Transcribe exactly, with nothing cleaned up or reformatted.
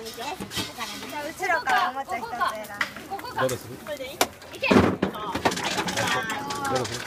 後ろからおもちゃ一つ選んで。 どれする？ これでいい？いけ。 どれする？